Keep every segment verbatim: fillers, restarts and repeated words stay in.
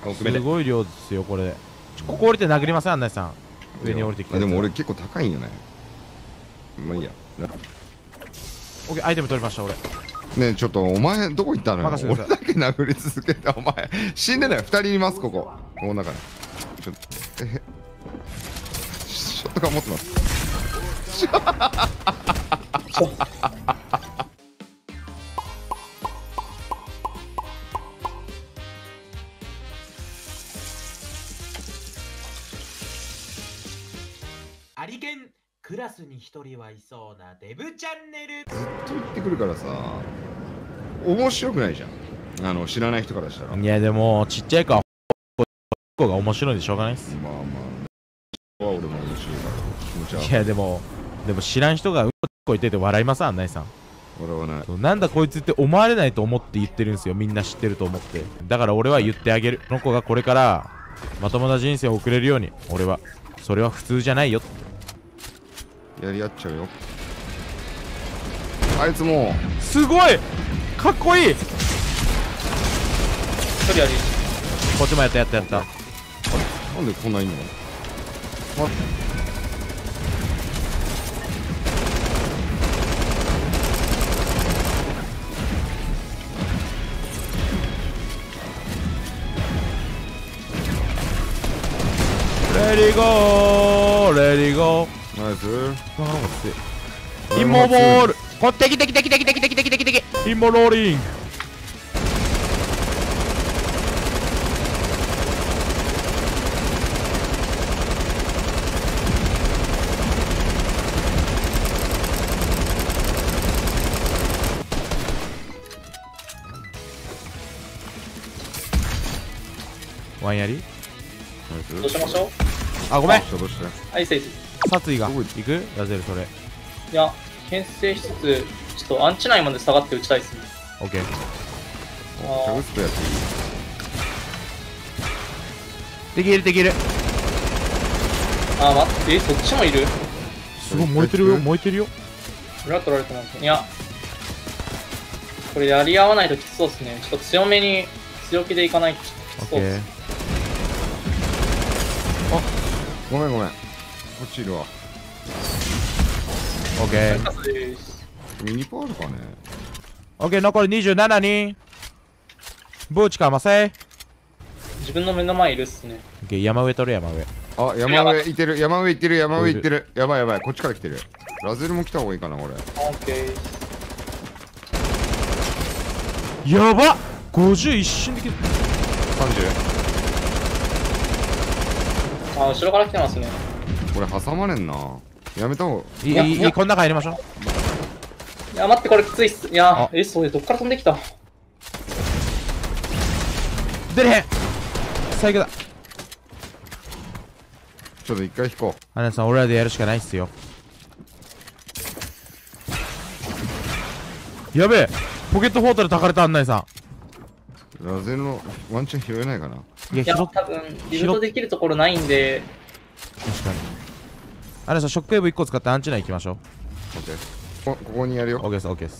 すごい量ですよこれ。ここ降りて殴りません、案内さん。上に降りてきて。 でも俺結構高いんよね。まあいいや。 オッケー、アイテム取りました俺。 ねえちょっとお前どこ行ったのよ。 任せてくだ俺だけ殴り続けてお前死んでない。ふたりいますここ。この中にちょっとえショットガン持ってます。 アリケンクラスに一人はいそうなデブチャンネル。 ずっと言ってくるからさ、面白くないじゃん、あの知らない人からしたら。 いやでもちっちゃい子は子が面白いんでしょうがないっす。 まあまあは俺も面白いから気持ち悪い。 いやでもでも知らん人がうんこ言ってて笑います、案内さん。 笑わない。 なんだこいつって思われないと思って言ってるんですよ、みんな知ってると思って。だから俺は言ってあげる。この子がこれからまともな人生を送れるように、俺はそれは普通じゃないよ。 やり合っちゃうよあいつ。もうすごいかっこいい。 一人あり。 こっちもやったやったやった。 なんでこんないんの。 レディーゴーレディーゴー。 ナイス。 インモボール。こってきてきてきてきてきてきてきてきてきてインモローリング。ワンやり。 どうしましょう。 あ、ごめん。 どうしてはい、セージ。 殺意が行くラゼルそれ。 いや、牽制しつつ、ちょっとアンチ内まで下がって打ちたいですね。 オッケー。 おチャグストやっていい。 できるできる。 あー、待って、え、そっちもいる。 すごい燃えてるよ燃えてるよ。 裏取られてます。いや、これやり合わないときつそうですね。ちょっと強めに、強気でいかないときつオッケそうです。 ー。 ごめんごめん。こっちいるわ。 オッケー。 カスです。 ミニパールかね。 オッケー、残りにじゅうななにん。ブーチかませ。 自分の目の前いるっすね。 オッケー、山上取る山上。 あ、山上いてる、山上いってる、山上いってる。やばいやばい、こっちから来てる。ラゼルも来た方がいいかな、これ。 オッケー。 やばっ !ごじゅう 一瞬で切る。 さんじゅう。 あ、後ろから来てますね。 これ挟まれんな。やめた方が。 いい、いい、いい、こん中入りましょう。 いや、待って、これきついっす。いやあ、 え、そういう、どっから飛んできた。 出れへん最悪だ。 ちょっと一回引こう。 アナさん、俺らでやるしかないっすよ。やべえポケットフォートでたかれた案内さラゼルのワンチャン拾えないかな。 ん。いや、 いや、 拾っ多分、リブートできるところないんで、 確かに。アナさん、ショックウェーブいっこ使ってアンチ内行きましょう。 オッケー。こここにやるよ。 オッケーです、オッケーです。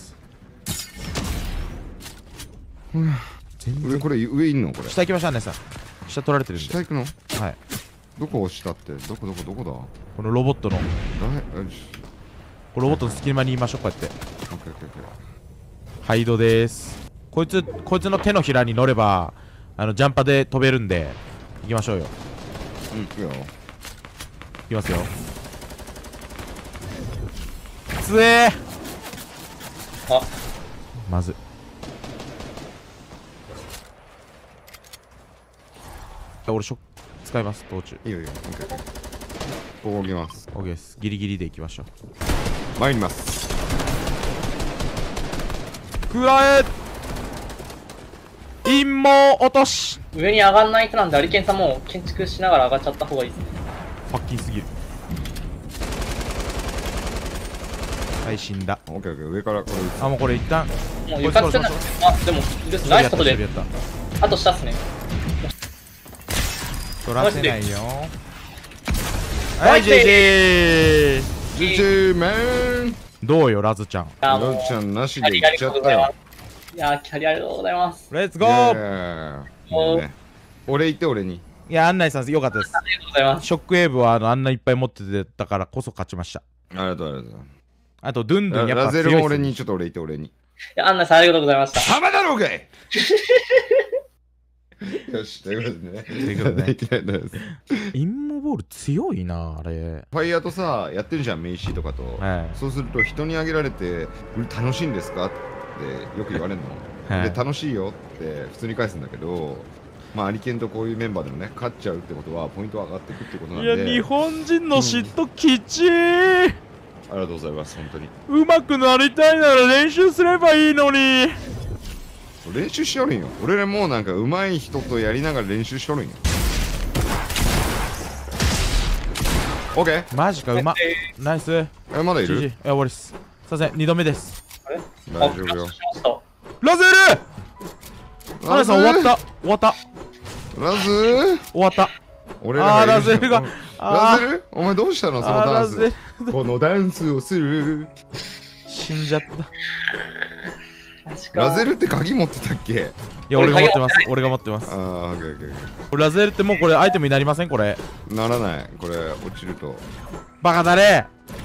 全上、 然。 これ上いんのこれ。 下行きましょう、アナさん。下取られてるんで。 下行くの。 はい。 どこ押したって。どこどこどこだ。 このロボットの、こだいよしのロボットの隙間にいましょう、こうやって。 オッケーオッケーオッケー。 ハイドでーす。こいつ、こいつの手のひらに乗れば、あの、ジャンパで飛べるんで、行きましょうよ。 うん、行くよ。 行きますよ。つえーあ、 まず。俺、ショック使います、道中。 いいよいいよ。オッケーオッケー。ここ置きます。 オッケーです。ギリギリで行きましょう。 参ります。 くらえ陰謀落とし上に上がんないとなんで、アリケンさんも建築しながら上がっちゃった方がいいですね。 ファッキンすぎる。はい、死んだ。 オッケーオッケー。上からこれ打つ。 あ、もうこれ一旦。 もう床つけない。あ、でも、です。ナイスことで。 やったやったあと下っすね。 取らせないよ。 ナイスはい、ジェイジェイジジーメン。 どうよ、ラズちゃん。 あ、もうラズちゃんなしありがで行っちゃったよ。 とうございます。いやー、キャリアありがとうございます。 レッツゴイエーーイ。 もうもうね。 俺言って俺に。 いや、案内さんよかったです。 ありがとうございます。 ショックウェーブはあのあんないっぱい持っててたからこそ勝ちました。 ありがとうありがとう。 あと、ドゥンドゥンやっぱラゼ強いっすよルも俺に、ちょっと俺言って俺に。 いや、アンナさんありがとうございました。 浜だろうがいよし、ということでね。 ということでねいきなりですインモボール強いな、あれ。 ファイヤーとさ、やってるじゃん、メイシーとかと。 はい。 そうすると、人にあげられて、これ楽しいんですかってよく言われるの。 はいで、楽しいよって普通に返すんだけど、まあ、アリケンとこういうメンバーでもね、勝っちゃうってことは、ポイントは上がっていくってことなんで。 いや、日本人の嫉妬きちー、 ありがとうございます、本当に。 うまくなりたいなら練習すればいいのに。 練習しよるんよ。俺らもうなんか上手い人とやりながら練習しとるんよ。オッケー。 マジか、うま。ナイス。 え、まだいジジイ。 るいや、終わりっす。すいません、にどめです。 あれ大丈夫よ。 しましたラゼル、アナさん終わった。終わった。 ラズ終わった。 俺あー、 がいるじゃんラゼルが。 ラあゼルお前どうしたのー、 そのダンあーラゼス。 ル。 このダンスをする。 死んじゃった。 確かラゼルって鍵持ってたっけ？ いや、俺が持ってます。俺が持ってますあ。あ、オッケーオッケーオッこれラゼルってもうこれアイテムになりませんこれ。 ケー。ならない。これ落ちると。 バカだね。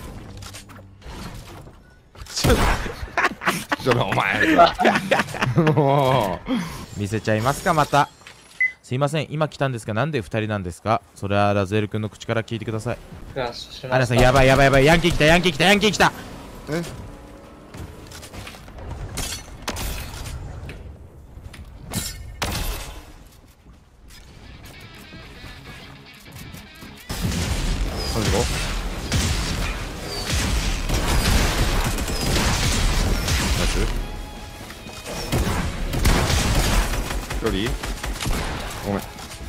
ちょっちょっとお前。もと見せちゃいますかまた。すいません、今来たんですがなんでふたりなんですか。それはラゼル君の口から聞いてください。 フラッシュしました。 アナさんやばいやばいやばい、ヤンキー来たヤンキー来たヤンキー来た。 う。え？さんじゅうご？ナイス。一人？ごめん。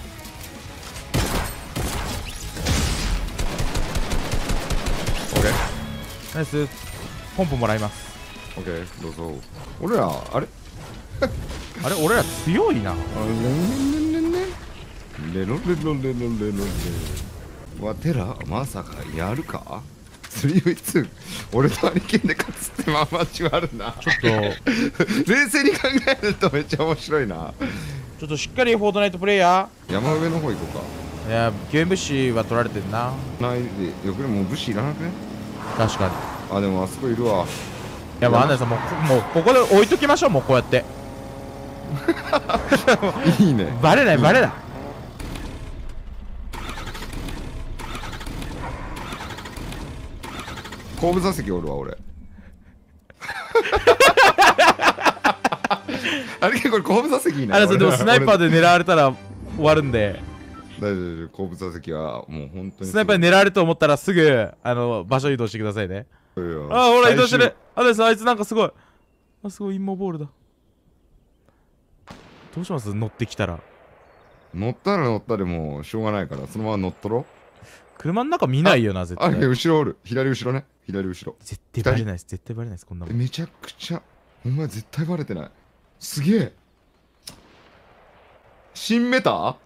オッケー。 ナイス。ポンプもらいます。 オッケー、どうぞ。俺ら、あれあれ俺ら強いな。 あレンレンレンレンレンレロレロレロレロレわてらまさかやるか スリーブイツー 俺とアリケンで勝つってまあマジあるな。 ちょっと冷静に考えるとめっちゃ面白いな。 ちょっとしっかりフォートナイトプレイヤ山上の方行こうか。 ー。いや救援物資は取られてんな。 ないでよくでも武士いらなくね。 確かに。 あでもあそこいるわ。 いやもうアンナさんもうこもうここで置いときましょう。もうこうやっていいね。 バレないバレない。 後部座席おるわ俺。あれこれ後部座席いいな。 アンナさんでもスナイパーで。 で狙われたら終わるんで。 大丈夫大丈夫。後部座席はもう本当に。 スナイパーに狙われると思ったらすぐあの場所移動してくださいね。 ああほら移動してる。アンナさんあいつなんかすごい。あすごい陰謀ボールだ。どうします？乗ってきたら。 乗ったら乗ったでもうしょうがないからそのまま乗っとろ。 車の中見ないよな絶あ対。 れ後ろおる。左後ろね。左後ろ。 絶対バレないです。絶対バレないです。こんなもん。 めちゃくちゃお前絶対バレてない。すげえ。新メタはい、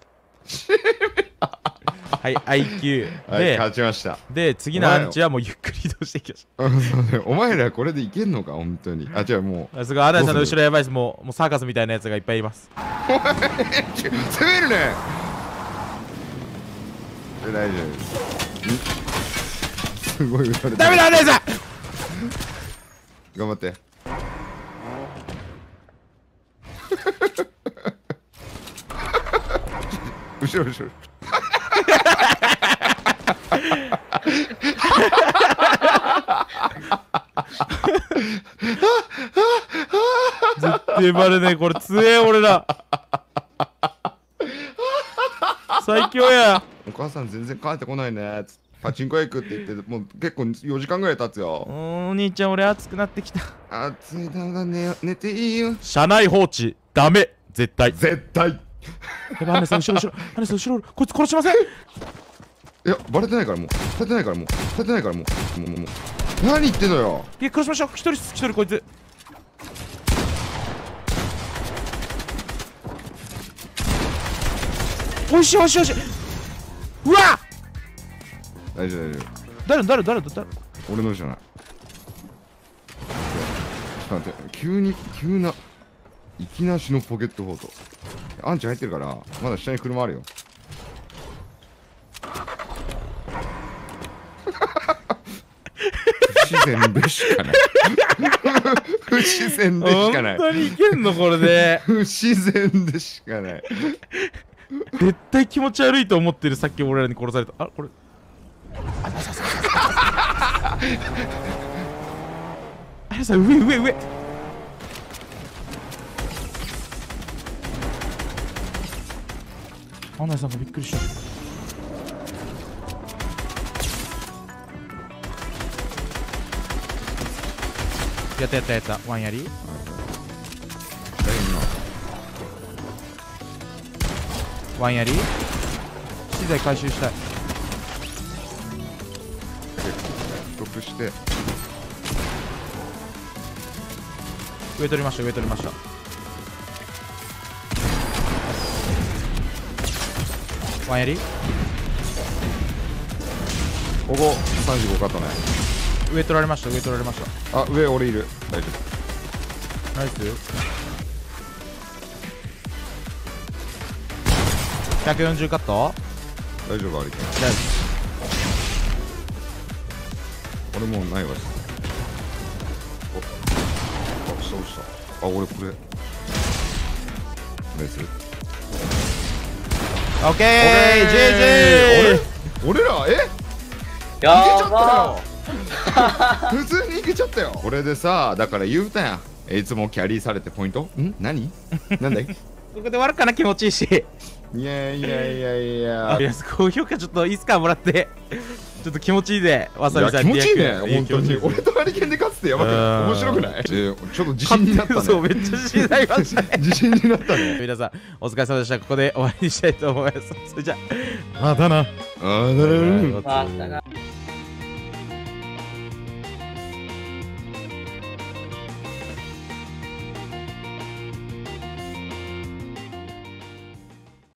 アイキューはいで、 勝ちました。 で次のアンチはもうゆっくり移動していきましうんそうねお前らこれでいけんのか本当に。あ違うもうた。あすごい、アナイさんの後ろやばいです。もうもうサーカスみたいなやつがいっぱいいます。 ちょ攻めるね。え大丈夫です。すごい撃たれてる。 ダメだアナイさん。 頑張って後ろ後ろ絶対バレねえ。これ強え俺ら。最強や。 お母さん全然帰ってこないね。パチンコ屋行くって言ってもう結構よじかんぐらい経つよ。 お兄ちゃん俺熱くなってきた。 暑いだだね寝ていいよ。 車内放置ダメ絶対。 絶対。 やばいアナイさん後ろ後ろ。アナイさん後ろこいつ殺しません。 いやバレてないからもうバレてないからもうバレてないからもうもうもうもう何言ってんのよ。 いや殺しましょう。一人一人こいつ。おいしいおいしいおいしい。うわっ大丈夫大丈夫。 誰誰誰誰。 俺のじゃない。ちょっと待って急に急ないきなしのポケットフォート。アンチ入ってるからまだ下に車あるよ。不自然でしかない。不自然でしかない。 本当にいけんのこれで。 不自然でしかない。 絶対気持ち悪いと思ってる。さっき俺らに殺された。あこれあさささあれさ上上上。アナさんがびっくりした。やったやったやった。ワンやりワンやり資材回収したい。 ストップして上取りました上取りました。ワンやりここさんじゅうごカットね。 上取られました上取られました。 あ上俺いる。大丈ナイス。ひゃくよんじゅうカット。 夫大丈夫。ありけん大丈俺もうないわ。おあ下落ちた。あ俺これナイス。 夫。オッケー ジェイジェイ。 俺らえやいけちゃったばよ。普通にいけちゃったよ。これでさだから言うたやん。えいつもキャリーされてポイントん何なんだい。 ここで終わるかな。気持ちいいし。 いやいやいやいやいや高評価ちょっといいっすかもらって。ちょっと気持ちいいでわさびさん。 気持ちいいねリアク本当に。俺とハリケーンで勝つってやばくない面白くない。えーちょっと自信になったね。 そうめっちゃ自信になりましたね。 自信になったね。 皆さんお疲れ様でした。ここで終わりにしたいと思います。それじゃあまたな。 あーだるーまたな。